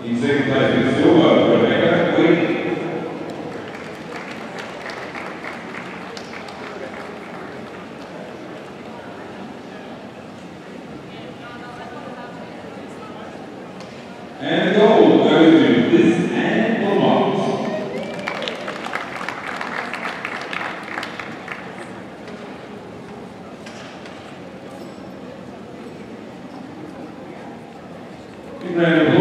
In second place in silver, Rebecca Queen. And the gold goes to Liz Ann Lamont. Round